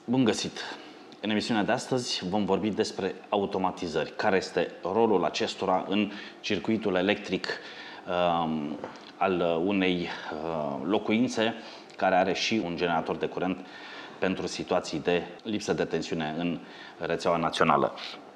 Bun găsit! În emisiunea de astăzi vom vorbi despre automatizări. Care este rolul acestora în circuitul electric al unei locuințe care are și un generator de curent pentru situații de lipsă de tensiune în rețeaua națională.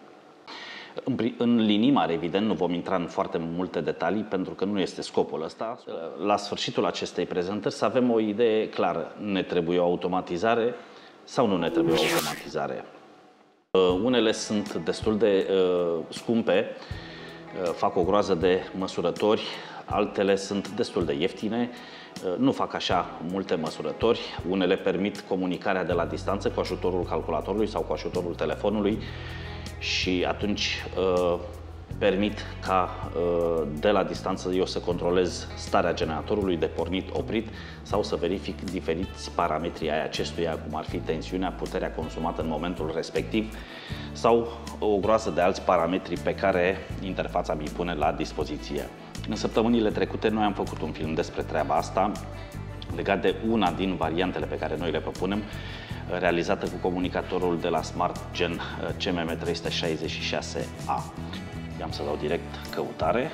În linii mari, evident, nu vom intra în foarte multe detalii pentru că nu este scopul ăsta. La sfârșitul acestei prezentări să avem o idee clară. Ne trebuie o automatizare sau nu ne trebuie o automatizare? Unele sunt destul de scumpe, fac o groază de măsurători, altele sunt destul de ieftine, nu fac așa multe măsurători, unele permit comunicarea de la distanță cu ajutorul calculatorului sau cu ajutorul telefonului și atunci permit ca de la distanță eu să controlez starea generatorului de pornit, oprit sau să verific diferiți parametri ai acestuia, cum ar fi tensiunea, puterea consumată în momentul respectiv sau o groază de alți parametri pe care interfața mi-i pune la dispoziție. În săptămânile trecute noi am făcut un film despre treaba asta legat de una din variantele pe care noi le propunem, realizată cu comunicatorul de la SmartGen CMM366A. I-am să dau direct căutare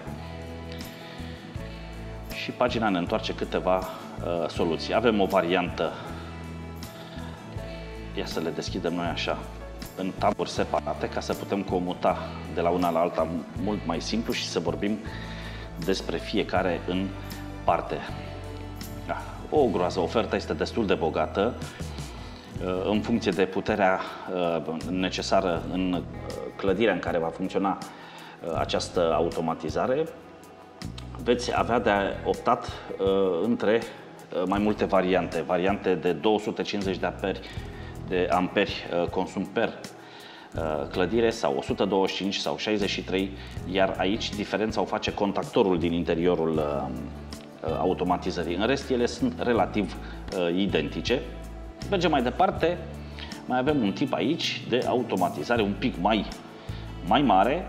și pagina ne întoarce câteva soluții. Avem o variantă, ia să le deschidem noi așa, în taburi separate, ca să putem comuta de la una la alta mult mai simplu și să vorbim despre fiecare în parte. Da, o groază, oferta este destul de bogată în funcție de puterea necesară în clădirea în care va funcționa această automatizare. Veți avea de optat între mai multe variante de 250 de amperi consum per clădire sau 125 sau 63, iar aici diferența o face contactorul din interiorul automatizării. În rest, ele sunt relativ identice. Mergem mai departe, mai avem un tip aici de automatizare un pic mai mare,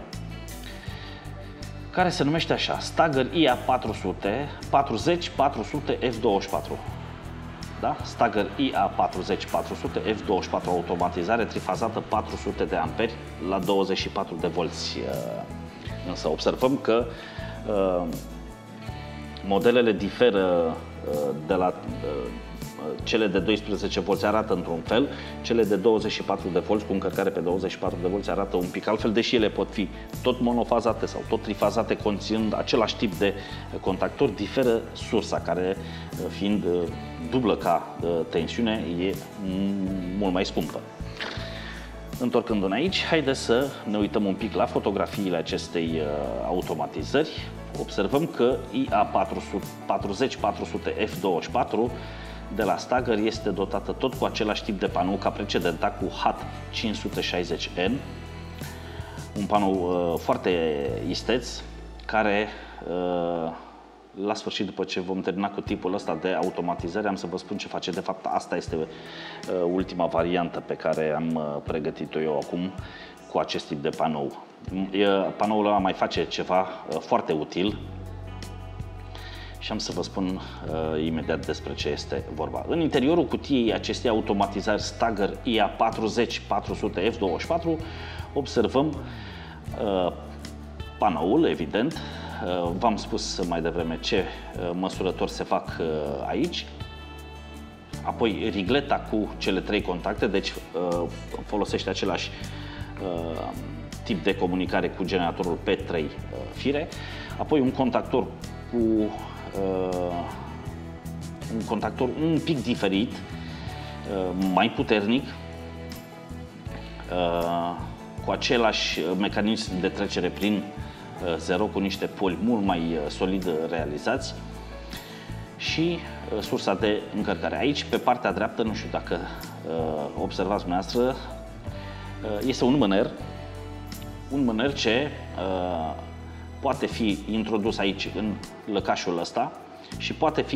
care se numește așa, Stagger IA400 40-400 F24. Da? Stagger IA40-400 F24, automatizare trifazată 400 de amperi la 24 de volți. Însă observăm că modelele diferă de la cele de 12 volți arată într-un fel, cele de 24 de volți cu încărcare pe 24 de volți arată un pic altfel, deși ele pot fi tot monofazate sau tot trifazate, conținând același tip de contactor, diferă sursa, care fiind dublă ca tensiune, e mult mai scumpă. Întorcându-ne aici, haideți să ne uităm un pic la fotografiile acestei automatizări. Observăm că IA40-400 F24 de la Stagger este dotată tot cu același tip de panou ca precedenta, cu HAT560N, un panou foarte isteț, care la sfârșit, după ce vom termina cu tipul ăsta de automatizare, am să vă spun ce face. De fapt, asta este ultima variantă pe care am pregătit-o eu acum cu acest tip de panou. Panoul ăla mai face ceva foarte util și am să vă spun imediat despre ce este vorba. În interiorul cutiei acestei automatizări Stagger IA40-400 F24 observăm panoul, evident. V-am spus mai devreme ce măsurători se fac aici. Apoi rigleta cu cele 3 contacte, deci folosește același tip de comunicare cu generatorul pe 3 fire. Apoi un contactor cu un pic diferit, mai puternic, cu același mecanism de trecere prin zero, cu niște poli mult mai solid realizați și sursa de încărcare. Aici, pe partea dreaptă, nu știu dacă observați dumneavoastră, este un mâner ce poate fi introdus aici în lăcașul ăsta și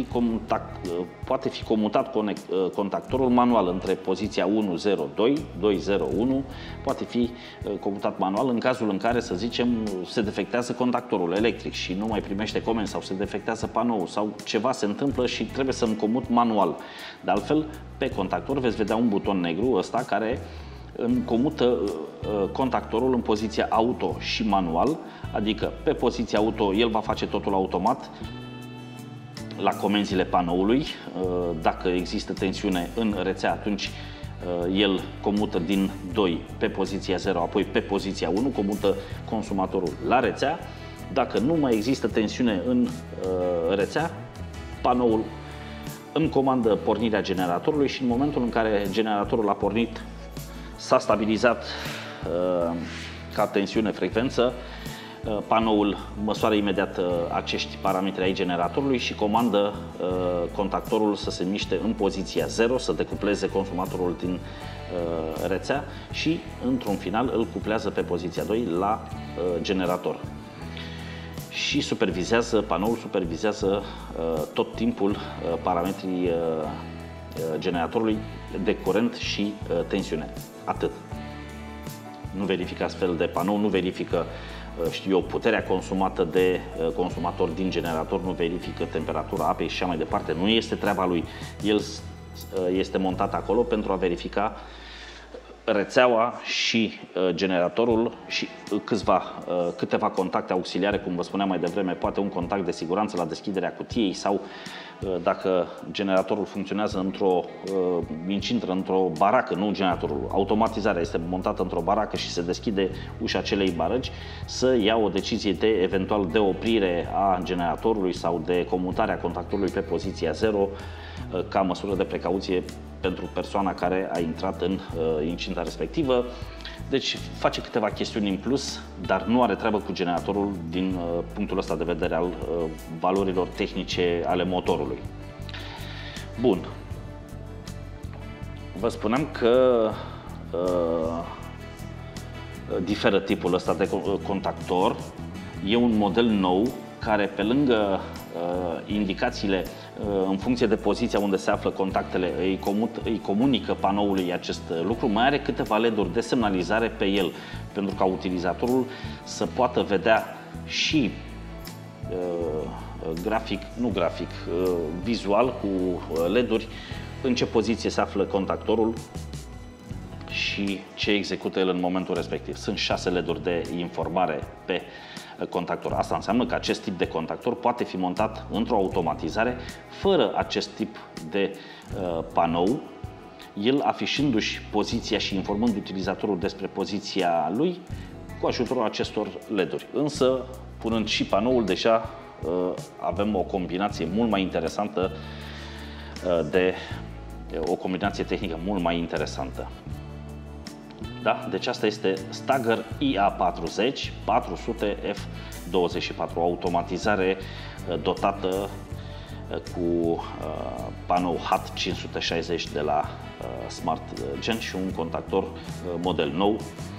poate fi comutat contactorul manual între poziția 102, 201, poate fi comutat manual în cazul în care, să zicem, se defectează contactorul electric și nu mai primește comenzi sau se defectează panoul sau ceva se întâmplă și trebuie să-mi comut manual. De altfel, pe contactor veți vedea un buton negru ăsta care îmi comută contactorul în poziția auto și manual, adică pe poziția auto el va face totul automat la comenzile panoului. Dacă există tensiune în rețea, atunci el comută din 2 pe poziția 0, apoi pe poziția 1, comută consumatorul la rețea. Dacă nu mai există tensiune în rețea, panoul îmi comandă pornirea generatorului și în momentul în care generatorul a pornit, s-a stabilizat ca tensiune, frecvență, panoul măsoară imediat acești parametri ai generatorului și comandă contactorul să se miște în poziția 0, să decupleze consumatorul din rețea și, într-un final, îl cuplează pe poziția 2 la generator. Și panoul supervizează tot timpul parametrii generatorului de curent și tensiune. Atât. Nu verifică astfel de panou, nu verifică, știu eu, puterea consumată de consumator din generator, nu verifică temperatura apei și așa mai departe. Nu este treaba lui. El este montat acolo pentru a verifica rețeaua și generatorul și câteva contacte auxiliare, cum vă spuneam mai devreme, poate un contact de siguranță la deschiderea cutiei sau dacă generatorul funcționează intră într-o baracă, nu generatorul, automatizarea este montată într-o baracă și se deschide ușa acelei barăci, să ia o decizie eventual de oprire a generatorului sau de comutarea contactorului pe poziția 0 ca măsură de precauție pentru persoana care a intrat în incinta respectivă. Deci face câteva chestiuni în plus, dar nu are treabă cu generatorul din punctul ăsta de vedere al valorilor tehnice ale motorului. Bun. Vă spuneam că diferă tipul ăsta de contactor. E un model nou care, pe lângă indicațiile în funcție de poziția unde se află contactele, îi comunică panoului acest lucru, mai are câteva LED-uri de semnalizare pe el, pentru ca utilizatorul să poată vedea și vizual cu LED-uri în ce poziție se află contactorul și ce execută el în momentul respectiv. Sunt 6 LED-uri de informare pe contactor. Asta înseamnă că acest tip de contactor poate fi montat într-o automatizare fără acest tip de panou, el afișându-și poziția și informând utilizatorul despre poziția lui cu ajutorul acestor LED-uri. Însă, punând și panoul, deja avem o combinație mult mai interesantă, o combinație tehnică mult mai interesantă. Da? Deci asta este Stagger IA40 400 F24, o automatizare dotată cu panou HAT 560 de la Smart Gen și un contactor model nou,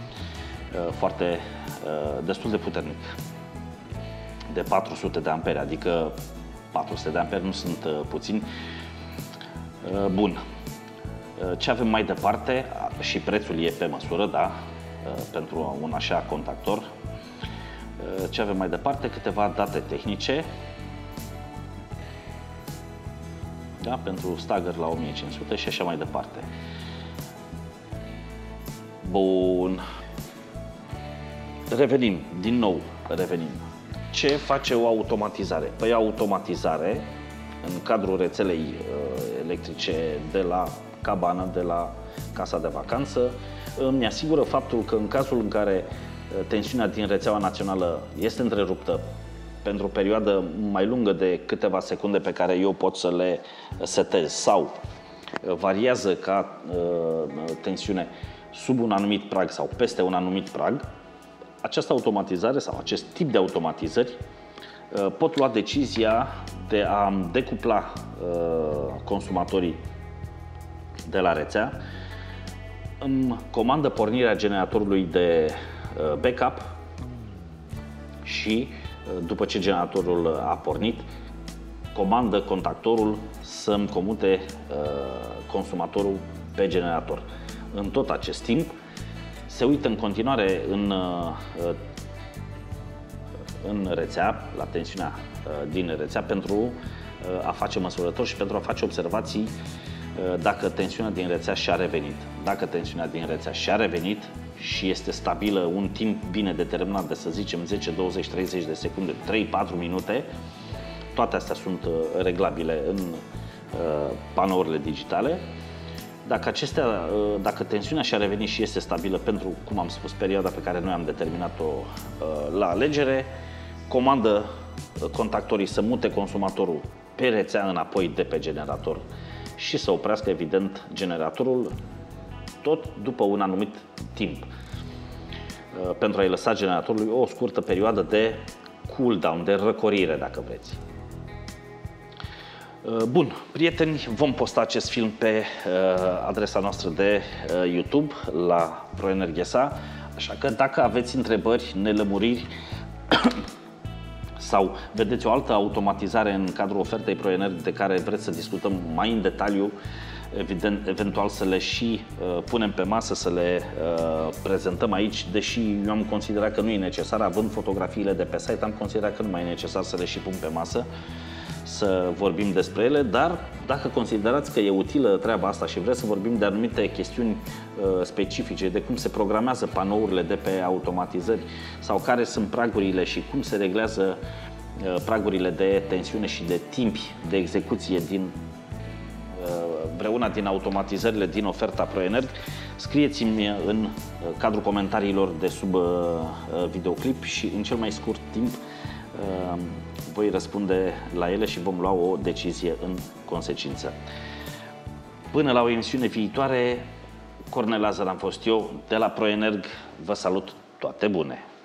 destul de puternic, de 400 de ampere, adică 400 de ampere nu sunt puțini. Bun. Ce avem mai departe, și prețul e pe măsură, da, pentru un așa contactor. Ce avem mai departe, câteva date tehnice, da, pentru Stagger la 1500 și așa mai departe. Bun. Revenim. Ce face o automatizare? Păi automatizare, în cadrul rețelei electrice de la cabană, de la casa de vacanță, îmi asigură faptul că în cazul în care tensiunea din rețeaua națională este întreruptă pentru o perioadă mai lungă de câteva secunde pe care eu pot să le setez sau variază ca tensiune sub un anumit prag sau peste un anumit prag, această automatizare sau acest tip de automatizări pot lua decizia de a decupla consumatorii de la rețea, îmi comandă pornirea generatorului de backup și după ce generatorul a pornit, comandă contactorul să-mi comute consumatorul pe generator. În tot acest timp se uită în continuare în rețea, la tensiunea din rețea, pentru a face măsurători și pentru a face observații dacă tensiunea din rețea și-a revenit. Dacă tensiunea din rețea și-a revenit și este stabilă un timp bine determinat de, să zicem, 10, 20, 30 de secunde, 3-4 minute, toate astea sunt reglabile în panourile digitale. Dacă tensiunea și-a revenit și este stabilă pentru, cum am spus, perioada pe care noi am determinat-o la alegere, comandă contactorii să mute consumatorul pe rețea înapoi de pe generator și să oprească, evident, generatorul tot după un anumit timp, pentru a-i lăsa generatorului o scurtă perioadă de cool-down, de răcorire, dacă vreți. Bun, prieteni, vom posta acest film pe adresa noastră de YouTube, la ProEnergia, așa că dacă aveți întrebări, nelămuriri sau vedeți o altă automatizare în cadrul ofertei ProEnergia de care vreți să discutăm mai în detaliu, eventual să le și punem pe masă, să le prezentăm aici, deși eu am considerat că nu e necesar, având fotografiile de pe site, am considerat că nu mai e necesar să le și pun pe masă, să vorbim despre ele, dar dacă considerați că e utilă treaba asta și vreți să vorbim de anumite chestiuni specifice, de cum se programează panourile de pe automatizări sau care sunt pragurile și cum se reglează pragurile de tensiune și de timpi de execuție din vreuna din automatizările din oferta ProEnergia, scrieți-mi în cadrul comentariilor de sub videoclip și în cel mai scurt timp voi răspunde la ele și vom lua o decizie în consecință. Până la o emisiune viitoare, Cornel Lazar am fost eu, de la ProEnergia. Vă salut, toate bune!